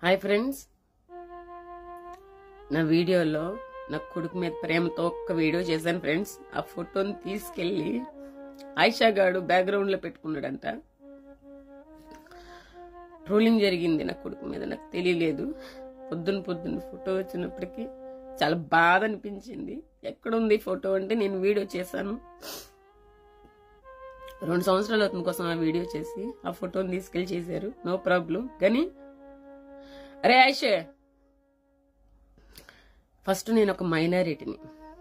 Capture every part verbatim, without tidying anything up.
Hi friends, నా వీడియోలో నా కొడుకు మీద ప్రేమతో ఒక్క వీడియో చేశాను ఫ్రెండ్స్. ఆ ఫోటోని తీసుకెళ్లి ఆయిషా గాడు బ్యాక్గ్రౌండ్ లో పెట్టుకున్నాడంట. ట్రోలింగ్ జరిగింది నా కొడుకు మీద, నాకు తెలియలేదు. పొద్దున పొద్దున్న ఫోటో వచ్చినప్పటికీ చాలా బాధ అనిపించింది. ఎక్కడుంది ఫోటో అంటే నేను వీడియో చేశాను. రెండు సంవత్సరాలు అవుతుంది కోసం ఆ వీడియో చేసి ఆ ఫోటోని తీసుకెళ్లి చేశారు. No problem. కానీ అరే ఆయిషే, ఫస్ట్ నేను ఒక మైనారిటీని.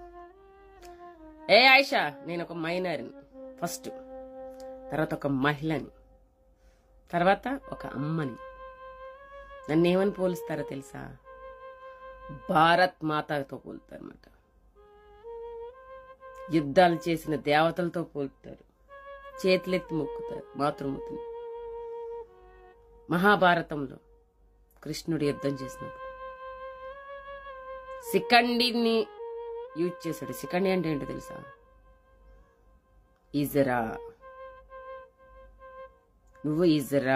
ఏ ఆయిషా, నేను ఒక మైనారిని ఫస్ట్. తర్వాత ఒక మహిళని, తర్వాత ఒక అమ్మని. నన్ను ఏమని పోలుస్తారో తెలుసా? భారత్ మాతతో పోలుతారు అన్నమాట. యుద్ధాలు చేసిన దేవతలతో పోలుతారు. చేతులెత్తి మొక్కుతారు మాతృమూర్తిని. మహాభారతంలో కృష్ణుడు యుద్ధం చేసినప్పుడు శిఖండిని యూజ్ చేశాడు. శిఖండి అంటే ఏంటో తెలుసా? ఇజరా, నువ్వు ఇజరా.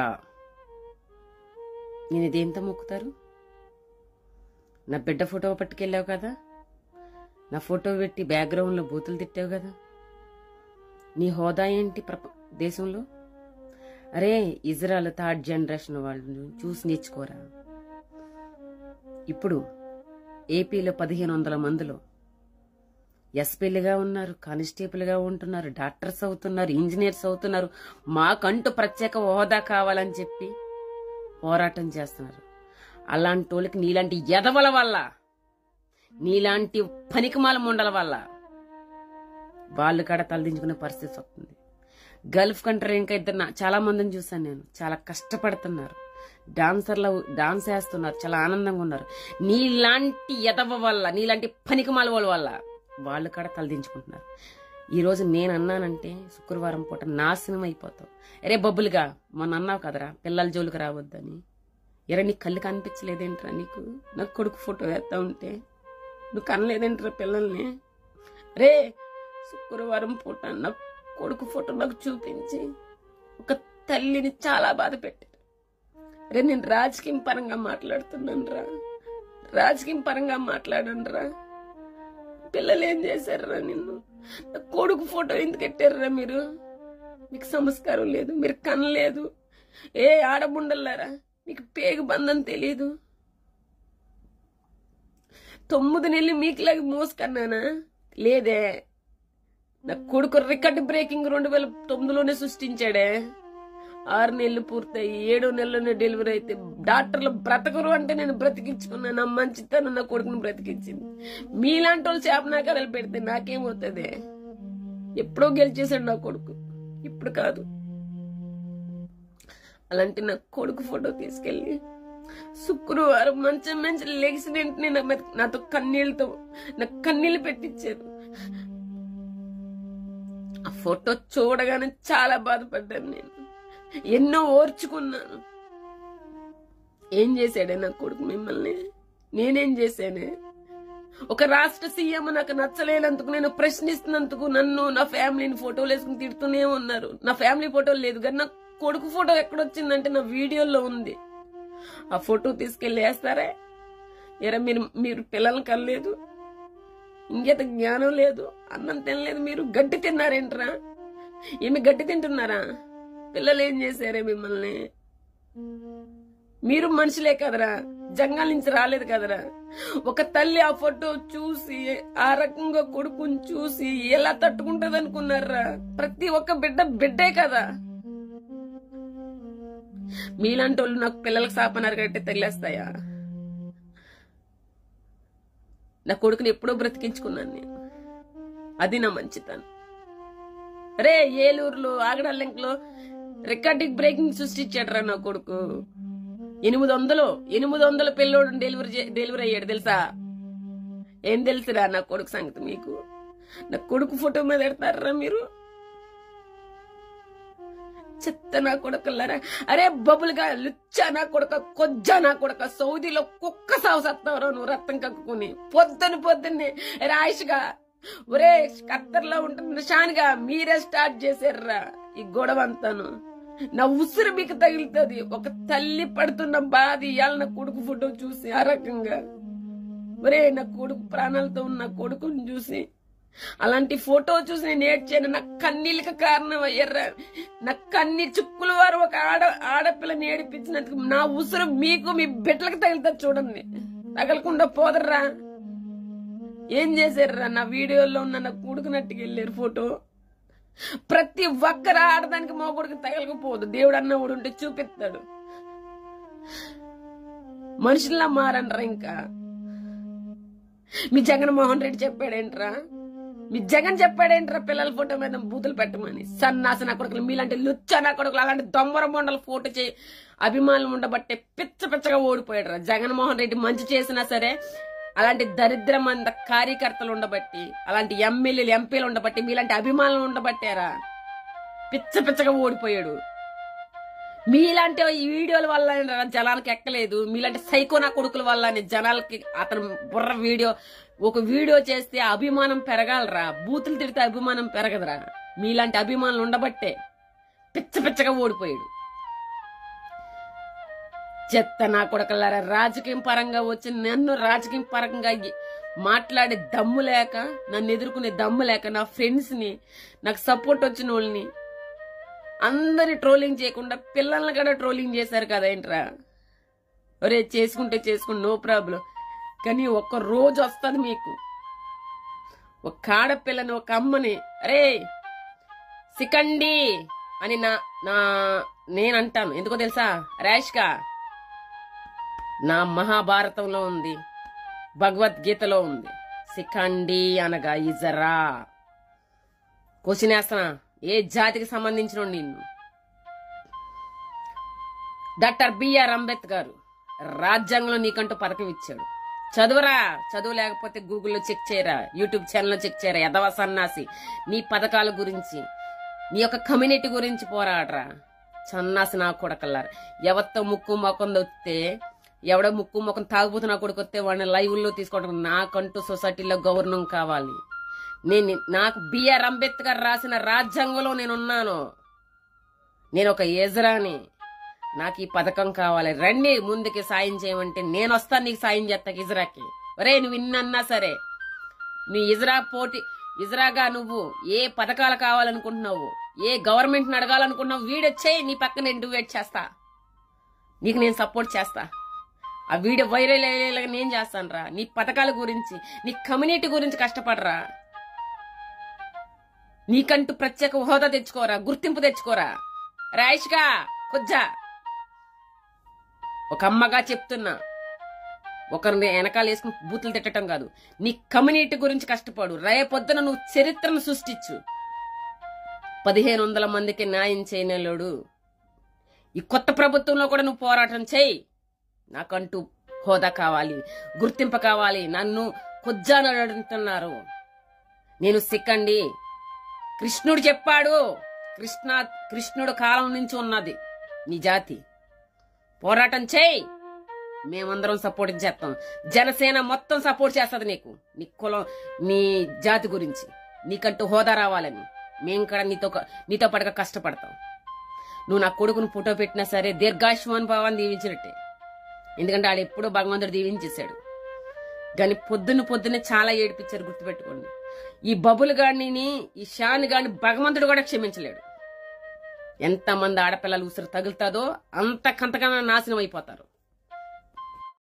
నేను ఇదేంత మొక్కుతారు? నా బిడ్డ ఫోటో పట్టుకెళ్ళావు కదా, నా ఫోటో పెట్టి బ్యాక్గ్రౌండ్ లో బూతులు తిట్టావు కదా. నీ హోదా ఏంటి దేశంలో? అరే ఇజ్రాయల్ థర్డ్ జనరేషన్ వాళ్ళు చూసి నేర్చుకోరా. ఇప్పుడు ఏపీలో పదిహేను వందల మందిలో ఎస్పీలుగా ఉన్నారు, కానిస్టేబుల్గా ఉంటున్నారు, డాక్టర్స్ అవుతున్నారు, ఇంజనీర్స్ అవుతున్నారు. మాకంటూ ప్రత్యేక హోదా కావాలని చెప్పి పోరాటం చేస్తున్నారు. అలాంటి వాళ్ళకి నీలాంటి ఎదవల వల్ల, నీలాంటి పనికిమాల ముండల వల్ల వాళ్ళు కాడ తలదించుకునే పరిస్థితి వస్తుంది. గల్ఫ్ కంట్రీ ఇంకా ఇద్దరు చాలా మందిని చూసాను నేను. చాలా కష్టపడుతున్నారు, డాన్సర్లు డాన్స్ వేస్తున్నారు, చాలా ఆనందంగా ఉన్నారు. నీలాంటి ఎదవ వల్ల, నీలాంటి పనికిమాల వాళ్ళ వల్ల వాళ్ళు కాడ తలదించుకుంటున్నారు. ఈరోజు నేను అన్నానంటే శుక్రవారం పూట నాశనం అయిపోతావు. అరే బబ్బులుగా మొన్న అన్నావు కదరా పిల్లల జోలికి రావద్దని. ఎరా నీ కళ్ళు కనిపించలేదేంట్రా నీకు? నాకు కొడుకు ఫోటో వేస్తా ఉంటే నువ్వు కనలేదేంట్రా పిల్లల్ని? రే శుక్రవారం పూట నా కొడుకు ఫోటో నాకు చూపించి ఒక తల్లిని చాలా బాధ పెట్టారు. రే నేను రాజకీయం పరంగా మాట్లాడుతున్నాను రా, రాజకీయం పరంగా మాట్లాడండి రా. పిల్లలు ఏం చేశారా నిన్ను? నా కొడుకు ఫోటో ఎందుకు పెట్టారా మీరు? మీకు సంస్కారం లేదు, మీరు కనలేదు. ఏ ఆడబుండల్లారా, మీకు పేగు బంధం తెలీదు. తొమ్మిది నెలలు మీకులాగా మోసుకన్నానా? లేదే. నా కొడుకు రికార్డ్ బ్రేకింగ్ రెండు వేల తొమ్మిదిలోనే సృష్టించాడే. ఆరు నెలలు పూర్తయి ఏడో నెలలోనే డెలివరీ అయితే డాక్టర్లు బ్రతకరు అంటే నేను బ్రతికించుకున్నాను. నా మంచితనం నా కొడుకును బ్రతికించింది. మీలాంటి వాళ్ళు చేపనాకారాలు పెడితే నాకేమవుతుంది? ఎప్పుడో గెలిచేశాడు నా కొడుకు, ఇప్పుడు కాదు. అలాంటి నా కొడుకు ఫోటో తీసుకెళ్లి శుక్రవారం మంచం మంచి లెగ్స్ వెంటనే నాతో కన్నీళ్ళతో నా కన్నీళ్ళు పెట్టించారు. ఆ ఫోటో చూడగానే చాలా బాధపడ్డాను నేను. ఎన్నో ఓర్చుకున్నాను. ఏం చేశాడే నా కొడుకు మిమ్మల్ని? నేనేం చేశానే? ఒక రాష్ట్ర సీఎం నాకు నచ్చలేనందుకు, నేను ప్రశ్నిస్తున్నందుకు నన్ను నా ఫ్యామిలీని ఫోటోలు వేసుకుని తిడుతూనే ఉన్నారు. నా ఫ్యామిలీ ఫోటోలు లేదు కానీ నా కొడుకు ఫోటో ఎక్కడొచ్చిందంటే నా వీడియోలో ఉంది. ఆ ఫోటో తీసుకెళ్లి వేస్తారే. ఎరా మీరు మీరు పిల్లల్ని కనలేదు, ఇంకేత జ్ఞానం లేదు, అన్నం తినలేదు, మీరు గడ్డి తిన్నారేంట్రా? ఏమి గడ్డి తింటున్నారా? పిల్లలు ఏం చేశారే మిమ్మల్ని? మీరు మనుషులే కదరా, జంగల్ నుంచి రాలేదు కదరా. ఒక తల్లి ఆ ఫోటో చూసి ఆ రకంగా కొడుకుని చూసి ఎలా తట్టుకుంటది అనుకున్నారా? ప్రతి ఒక్క బిడ్డ బిడ్డే కదా. మీలాంటి వాళ్ళు నాకు పిల్లలకు సాపనారు కట్టే తగిలేస్తాయా? నా కొడుకుని ఎప్పుడో బ్రతికించుకున్నాను నేను. అది నా మంచితనం. రే ఏలూరులో ఆగడాలింకలో రికార్డింగ్ బ్రేకింగ్ సృష్టించాడరా నా కొడుకు. ఎనిమిది వందలు ఎనిమిది వందల పిల్లోడు డెలివరీ డెలివరీ అయ్యాడు తెలుసా? ఏం తెలుసురా నా కొడుకు సంగతి మీకు? నా కొడుకు ఫోటో మీద పెడతారా మీరు? చెత్త నా కొడుకులారా. అరే బబులుగా లుచ్చా నా కొడుక, కొజ్జా నా కొడుక, సౌదీలో కుక్క సాగు సత్తావరా నువ్వు రక్తం కక్కుని పొద్దున పొద్దున్నే. రాయిష్గా ఒరే ఖత్తర్లో ఉంటున్న షాన్గా మీరే స్టార్ట్ చేశారా ఈ గొడవ అంతాను. నా ఉసురు మీకు తగులుతుంది. ఒక తల్లి పడుతున్న బాధ ఇవాళ నా కొడుకు ఫోటో చూసి ఆ రకంగా, ఒరే నా కొడుకు ప్రాణాలతో ఉన్న కొడుకుని చూసి అలాంటి ఫోటో చూసి నేను ఏడ్చాను. నా కన్నీళ్ళకి కారణం అయ్యారా. నా కన్నీ చుక్కుల వారు ఒక ఆడ ఆడపిల్లని ఏడిపించినందుకు నా ఉసురు మీకు మీ బిడ్డలకు తగులుతుంది. చూడండి, తగలకుండా పోదర్రా. ఏం చేశారా? నా వీడియోలో ఉన్న నా కొడుకునట్టుకు వెళ్ళారు ఫోటో. ప్రతి ఒక్కరు ఆడదానికి మా కొడుకు తగలకపోదు. దేవుడు అన్నవాడు ఉంటే చూపిస్తాడు. మనుషుల్లా మారనరా. ఇంకా మీ జగన్మోహన్ రెడ్డి చెప్పాడేంట్రా? మీ జగన్ చెప్పాడేంట్రా పిల్లల ఫోటో మీద బూతులు పెట్టమని? సన్నాసన కొడుకులు మీలాంటి లుచ్చనా కొడుకులు అలాంటి దొమ్మర మొండల ఫోటో చేయి అభిమానులు ఉండబట్టే పిచ్చ పిచ్చగా ఓడిపోయాడు. జగన్మోహన్ రెడ్డి మంచి చేసినా సరే అలాంటి దరిద్ర మంద కార్యకర్తలు ఉండబట్టి, అలాంటి ఎమ్మెల్యేలు ఎంపీలు ఉండబట్టి, మీలాంటి అభిమానులు ఉండబట్టారా పిచ్చ పిచ్చగా ఓడిపోయాడు. మీలాంటి ఈ వీడియోల వల్ల జనాలకి ఎక్కలేదు. మీలాంటి సైకోనా కొడుకుల వల్ల జనాలకి అతను బుర్ర వీడియో ఒక వీడియో చేస్తే అభిమానం పెరగాలరా. బూతులు తిడితే అభిమానం పెరగదురా. మీలాంటి అభిమానులు ఉండబట్టే పిచ్చ పిచ్చగా ఓడిపోయాడు. చెత్త నా కొడుకులారా. రాజకీయం పరంగా వచ్చి నన్ను రాజకీయం పరంగా మాట్లాడే దమ్ము లేక, నన్ను ఎదుర్కొనే దమ్ము లేక, నా ఫ్రెండ్స్ ని నాకు సపోర్ట్ వచ్చిన వాళ్ళని అందరి ట్రోలింగ్ చేయకుండా పిల్లల్ని కూడా ట్రోలింగ్ చేశారు కదా ఏంట్రా. ఒరే చేసుకుంటే చేసుకుంటే నో ప్రాబ్లం, కానీ ఒక్క రోజు వస్తుంది మీకు. ఒక ఆడపిల్లని, ఒక అమ్మని అరే సికండి అని నా నా నేను అంటాను. ఎందుకో తెలుసా ర్యాష్గా? నా మహాభారతంలో ఉంది, భగవద్గీతలో ఉంది. సికండి అనగా ఇజరా. క్వశ్చన్ వేస్తున్నా, ఏ జాతికి సంబంధించిన నిన్ను? డాక్టర్ బిఆర్ అంబేద్కర్ రాజ్యాంగంలో నీకంటూ పథకం ఇచ్చాడు. చదువురా. చదువు లేకపోతే గూగుల్లో చెక్ చేయరా, యూట్యూబ్ ఛానల్లో చెక్ చేయరా. ఎదవ సన్నాసి, నీ పథకాల గురించి, నీ యొక్క కమ్యూనిటీ గురించి పోరాడరా. సన్నాసి నా కొడకల్లారా. ఎవరితో ముక్కు మొక్కం దొక్కితే, ఎవడో ముక్కు మొక్కం తాగుబోతున్నా కొడుకొస్తే వాడిని లైవ్లో తీసుకోవడం. నాకంటూ సొసైటీలో గౌరవం కావాలి. నేను నాకు బిఆర్ అంబేద్కర్ రాసిన రాజ్యాంగంలో నేనున్నాను. నేను ఒక ఎజ్రాని. నాకు ఈ పథకం కావాలి. రండి ముందుకి సాయం చేయమంటే నేను వస్తాను నీకు సాయం చేస్తాను ఇజ్రాకి. ఒరే నువ్వు ఇన్నన్నా సరే, నీ ఇజ్రా పోటీ ఇజ్రాగా నువ్వు ఏ పథకాలు కావాలనుకుంటున్నావు, ఏ గవర్నమెంట్ ని అడగాలనుకుంటున్నావు, వీడియో చేయి. నీ పక్కన నేను డివైడ్ చేస్తా, నీకు నేను సపోర్ట్ చేస్తా. ఆ వీడియో వైరల్ అయ్యేలాగా నేను చేస్తాను రా. నీ పథకాల గురించి, నీ కమ్యూనిటీ గురించి కష్టపడరా. నీకంటూ ప్రత్యేక హోదా తెచ్చుకోరా, గుర్తింపు తెచ్చుకోరా. రాయిష్గా కొజ్జా ఒక అమ్మగా చెప్తున్నా, ఒకరిని వెనకాల వేసుకుని బూతులు తిట్టడం కాదు. నీ కమ్యూనిటీ గురించి కష్టపడు. రేపొద్దున నువ్వు చరిత్రను సృష్టించు. పదిహేను వందల మందికి న్యాయం చేయలేడు. ఈ కొత్త ప్రభుత్వంలో కూడా నువ్వు పోరాటం చేయి. నాకంటూ హోదా కావాలి, గుర్తింపు కావాలి. నన్ను కొజ్జాను అడుగుతున్నారు. నేను సిక్కండి. కృష్ణుడు చెప్పాడు. కృష్ణ కృష్ణుడు కాలం నుంచి ఉన్నది నీ జాతి. పోరాటం చేయి. మేమందరం సపోర్ట్ చేస్తాం. జనసేన మొత్తం సపోర్ట్ చేస్తుంది నీకు, నీ కులం, నీ జాతి గురించి. నీకంటూ హోదా రావాలని మేము కూడా నీతో నీతో పాటుగా కష్టపడతాం. నువ్వు నా కొడుకును ఫోటో పెట్టినా సరే దీర్ఘాయుష్మాన్ భవాన్ని దీవించినట్టే. ఎందుకంటే ఆడు ఎప్పుడో భగవంతుడు దీవించేశాడు. కానీ పొద్దున్న పొద్దున్నే చాలా ఏడిపించారు, గుర్తుపెట్టుకోండి. ఈ బబుల్ గాడిని, ఈ షాన్ గాడిని భగవంతుడు కూడా క్షమించలేడు. ఎంతమంది ఆడపిల్లలు ఉసురు తగులుతాదో అంతకంతకన్నా నాశనం అయిపోతారు.